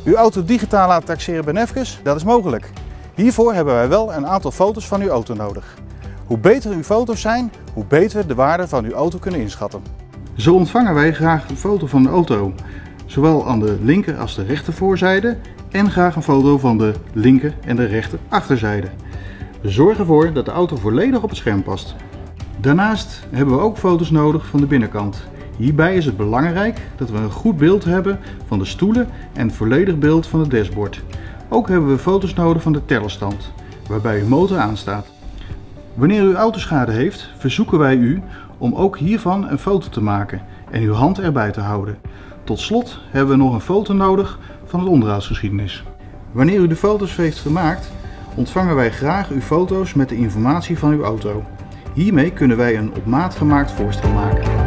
Uw auto digitaal laten taxeren bij Nefkes? Dat is mogelijk. Hiervoor hebben wij wel een aantal foto's van uw auto nodig. Hoe beter uw foto's zijn, hoe beter we de waarde van uw auto kunnen inschatten. Zo ontvangen wij graag een foto van de auto, zowel aan de linker als de rechter voorzijde en graag een foto van de linker en de rechter achterzijde. We zorgen ervoor dat de auto volledig op het scherm past. Daarnaast hebben we ook foto's nodig van de binnenkant. Hierbij is het belangrijk dat we een goed beeld hebben van de stoelen en een volledig beeld van het dashboard. Ook hebben we foto's nodig van de tellerstand, waarbij uw motor aanstaat. Wanneer u autoschade heeft, verzoeken wij u om ook hiervan een foto te maken en uw hand erbij te houden. Tot slot hebben we nog een foto nodig van het onderhoudsgeschiedenis. Wanneer u de foto's heeft gemaakt, ontvangen wij graag uw foto's met de informatie van uw auto. Hiermee kunnen wij een op maat gemaakt voorstel maken.